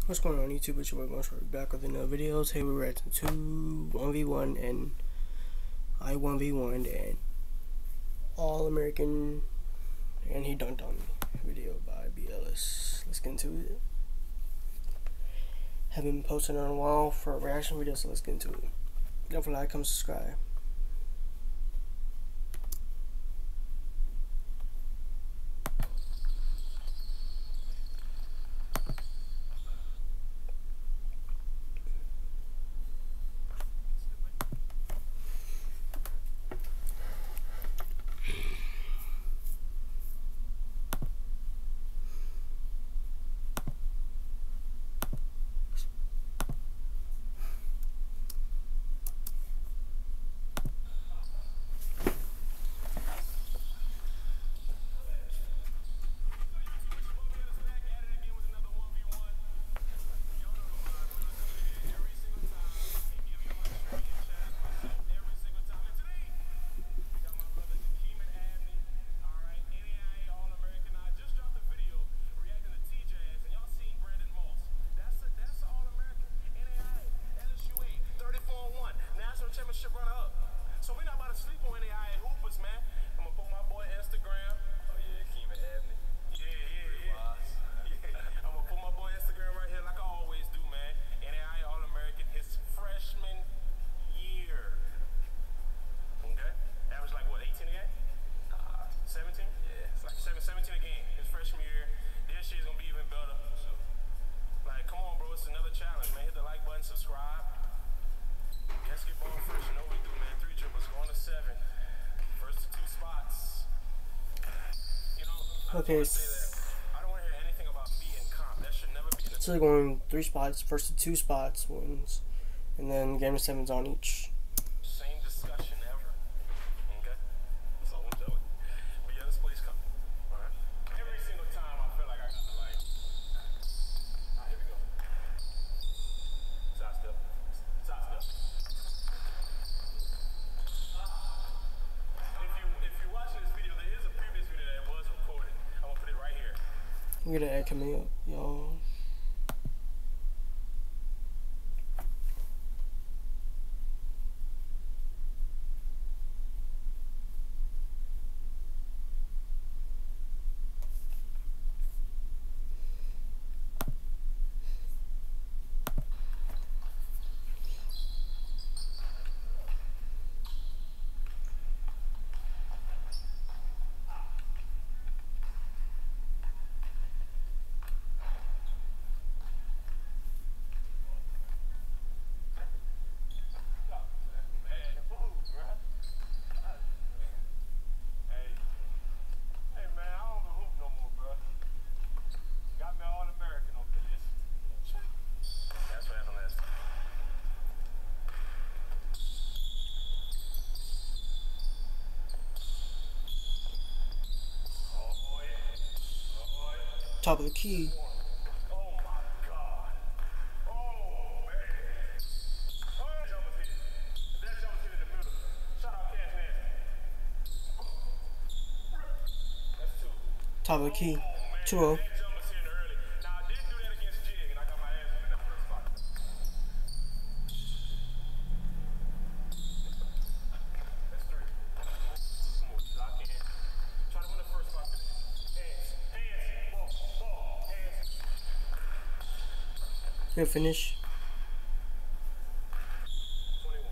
What's going on YouTube? It's your boy Guamsharkboyyt back with another video. Today we're reacting to 1v1 and I 1v1'd and All American and he dunked on me video by Ellis. Let's get into it. Haven't been posting in a while for a reaction video, so let's get into it. Don't forget to like, comment, subscribe. Championship runner up. So we're not about to sleep on any hoopers, man. I'm gonna put my boy Instagram. Oh yeah, Keeman Abney. Yeah. I'm gonna put my boy Instagram right here like I always do, man. NAI All-American his freshman year. Okay? Average like what, 18 a game? 17? Yeah. It's like 17 a game. His freshman year. This year's gonna be even better. So, like, come on, bro. It's another challenge, man. Hit the like button, subscribe. Basketball first, you know what we do, man. 3 dribbles, going to 7. First to 2 spots. You know, Okay. I don't want to hear anything about being comp. That should never be in the So they're going 3 spots, first to 2 spots wins, and then game of 7's on each. same discussion ever. Okay? That's all I'm doing. But yeah, this place coming. Alright? Every single time I feel like I got to like. Here we go. Side step. Side step. I'm gonna add coming up, y'all. Top of the key. Oh my God. Oh man. That jumper's hit in the middle. Shout out Cash Nancy. That's 2. Top of the key. 2-0. That jumper's hitting early. Now I didn't do that against Jig and I got my ass in that first spot. That's 3. Smooth. Lock in. Try to win the first spot. Good finish. 21.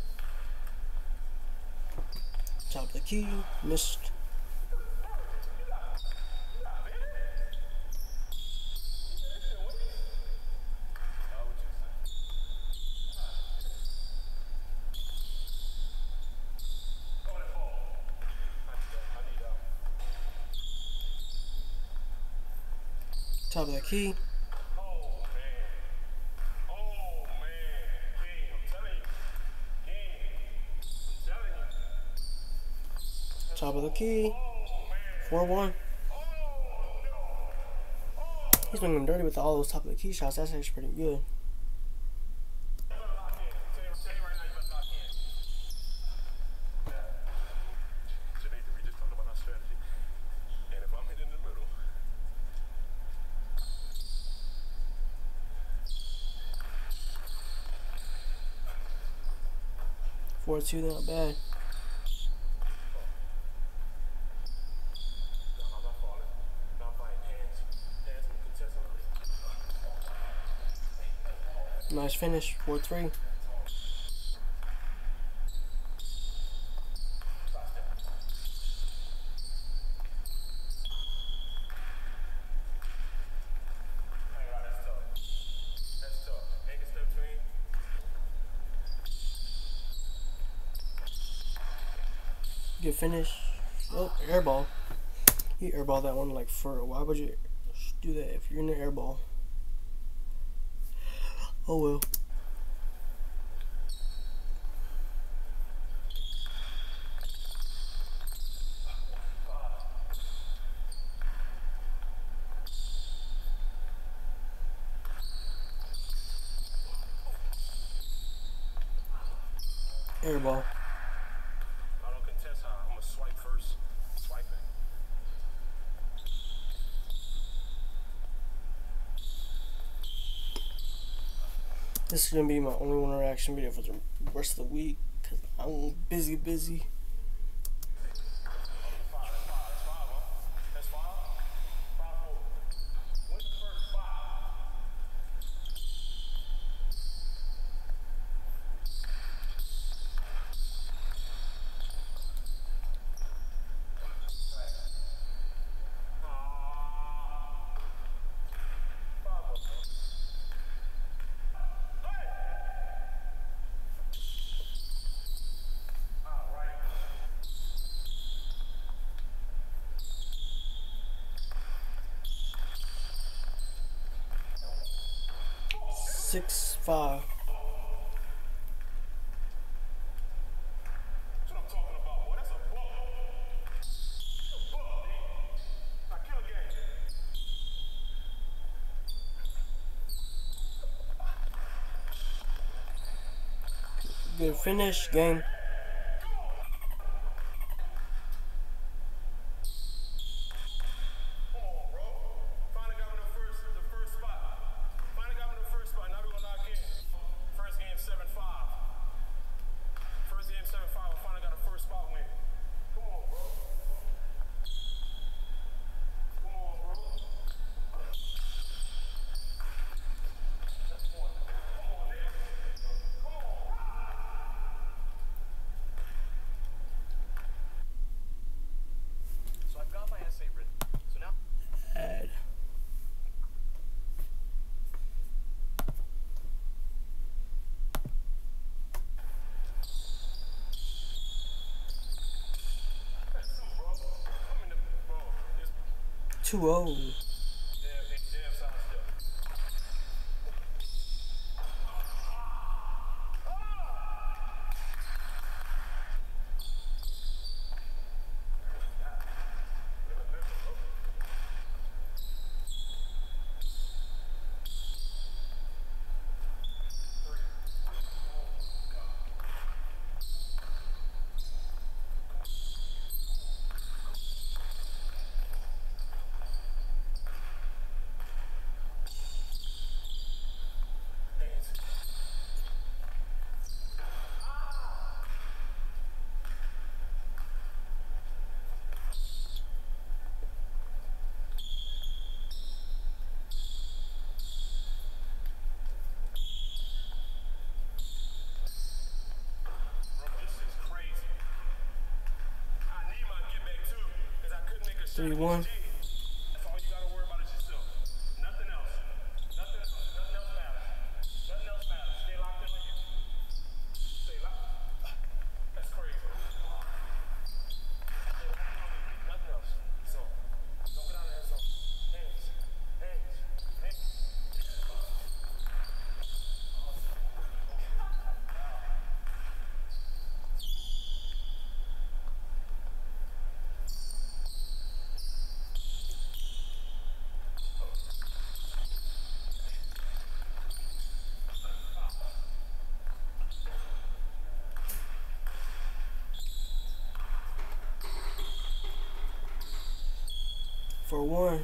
Top of the key. Missed. Top of the key. Top of the key. 4-1. He's doing them dirty with all those top of the key shots. That's actually pretty good. 4-2, not bad. Nice finish, 4-3. Good finish. Oh, airball. You airball that one like for. Why would you do that if you're in the airball? Oh well. Airball. I don't contest how. I'm gonna swipe first. Swipe it. This is gonna be my only one reaction video for the rest of the week because I'm busy. Six, 5. That's what I'm talking about, boy. That's a ball. A ball, man. I kill a game. Good finish, game. Add. Two 0. Three, 1. That's all you gotta worry about is yourself. Nothing else. Nothing else. Nothing else matters. Nothing else matters. Stay locked in on you. Stay locked. That's crazy. Nothing else. So, don't get out of that zone. Hands. Hands. Hands. For 1.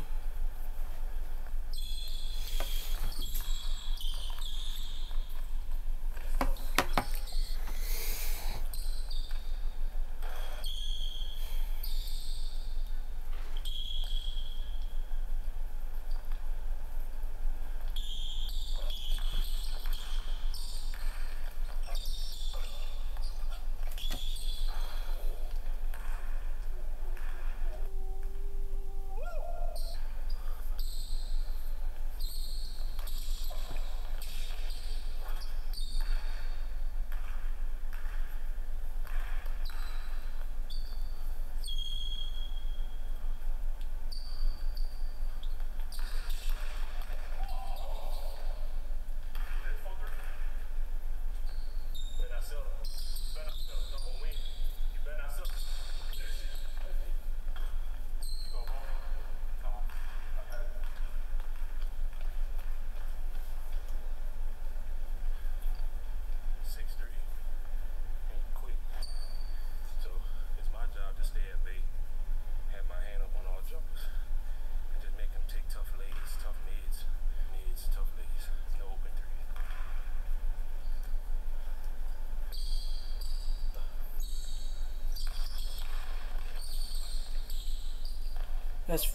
That's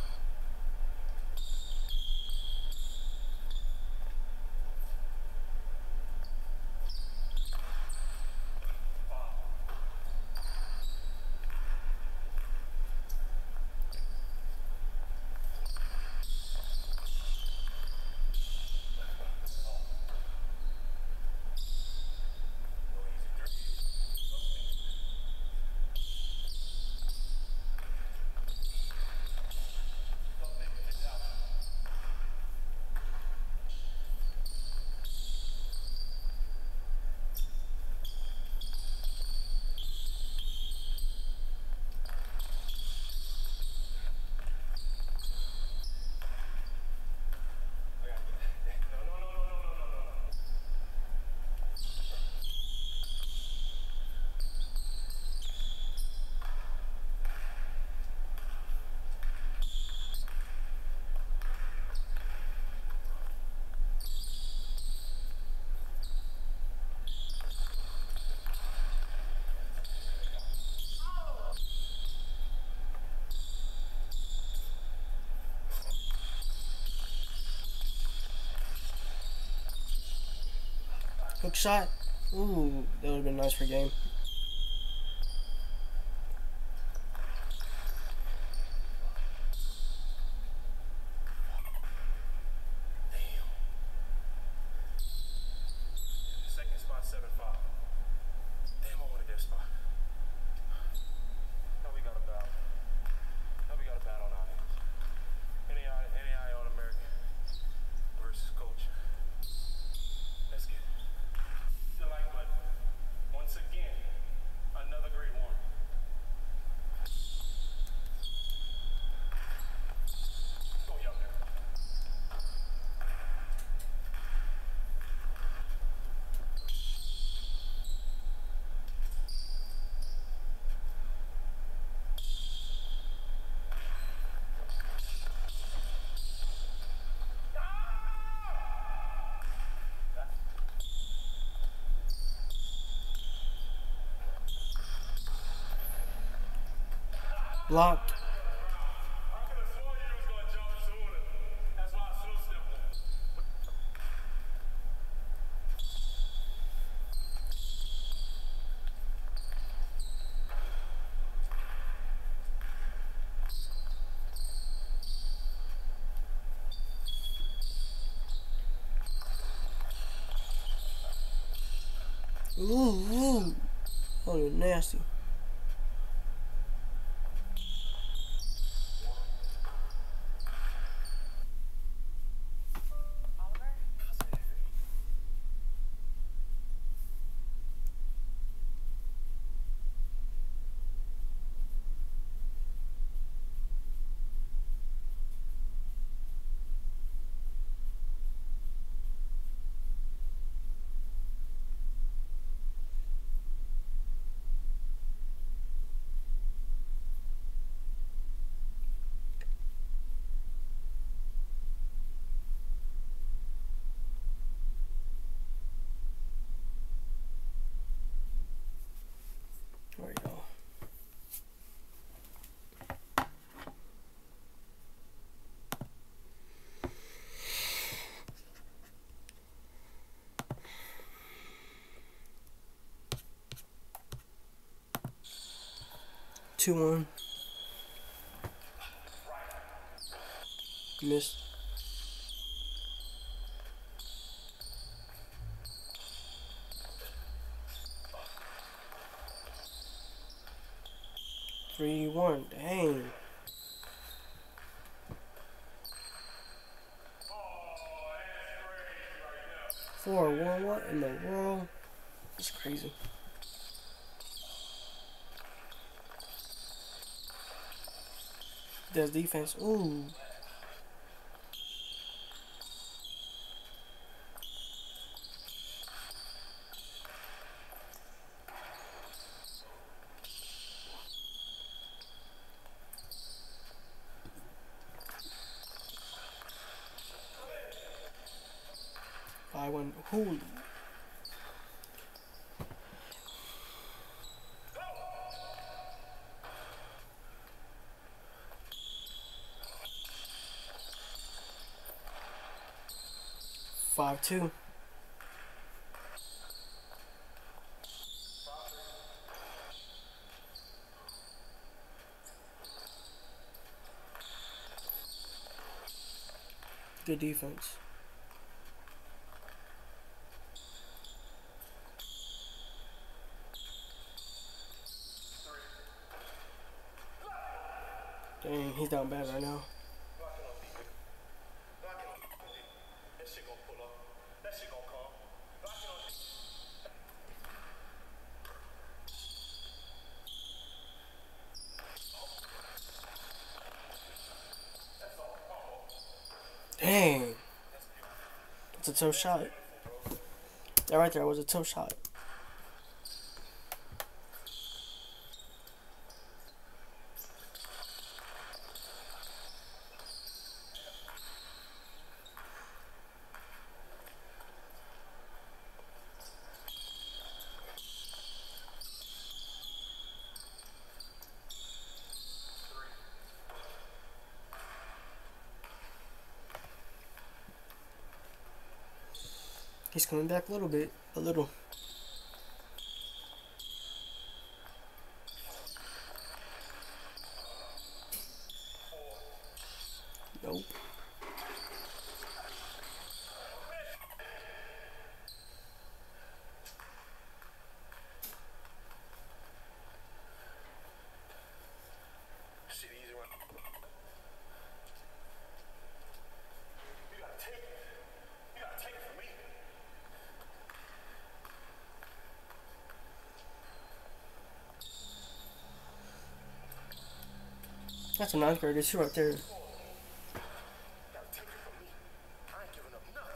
hook shot. Ooh, that would have been nice for game. Second spot, 7-5. Damn, I wanted that spot. Now we got a battle. Now we got a battle on our hands. NAI All-American versus Coach. Let's get it. The like button. Once again, another great one. Go young there. Blocked. I could have sworn you was gonna jump sooner. That's why I slow stepped it. Ooh. Oh, nasty. There we go. Two one. Missed. Three one. Dang. 4-1. What in the world? It's crazy. There's defense. Ooh. I went. Holy. 5-2. Good defense. Dang, he's down bad right now. Dang. That's a tough shot. That right there was a tough shot. He's coming back a little bit. A little. Nope. Shit easy one. You gotta take it. You gotta take it from me. That's a 9th grader too right there. You gotta take it from me. I ain't giving up nothing.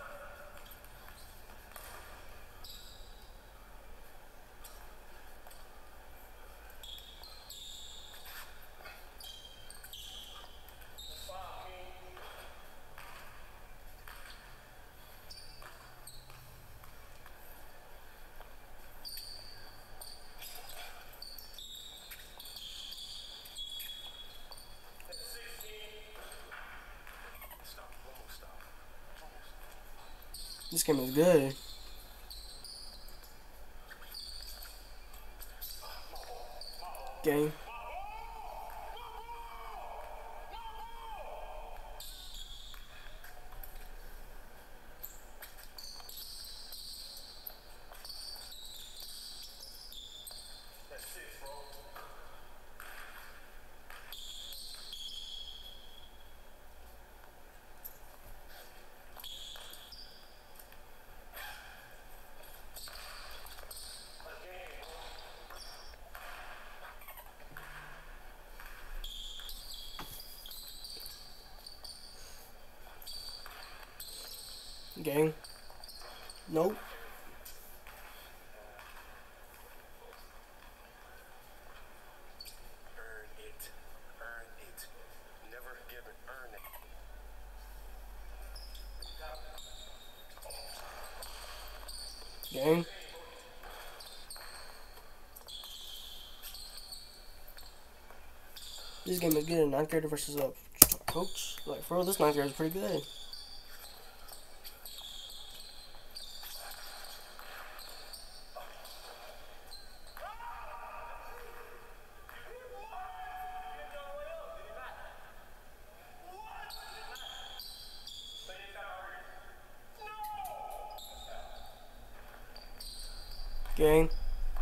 This game is good. Game. Gang. Nope. Earn it. Earn it. Never give it. Earn it. Gang. This game is good. 9th grader versus a coach. Like, for real, this 9th grader is pretty good. Gang.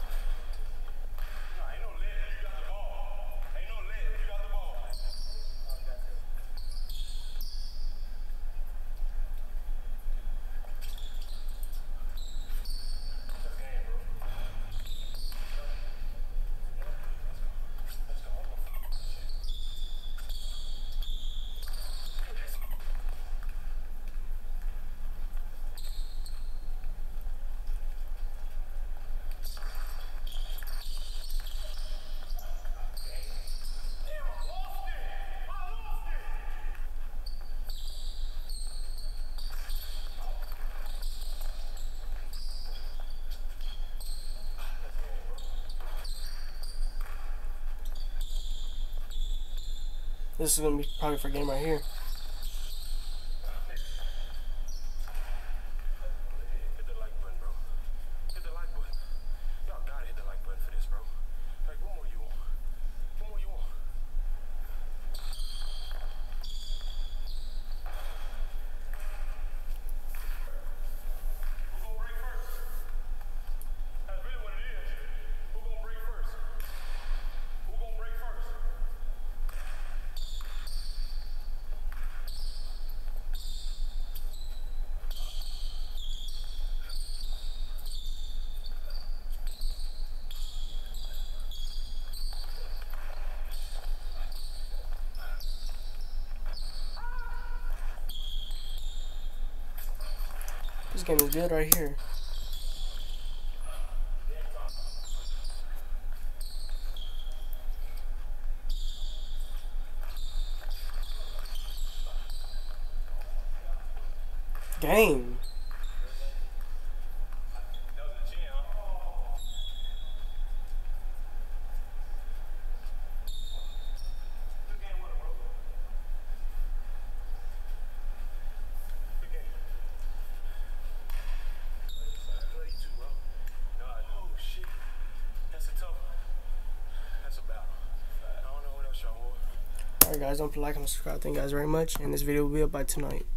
This is gonna be probably for game right here. This game is good right here. Game. Alright guys, don't forget to like and subscribe. Thank you guys very much, and this video will be up by tonight.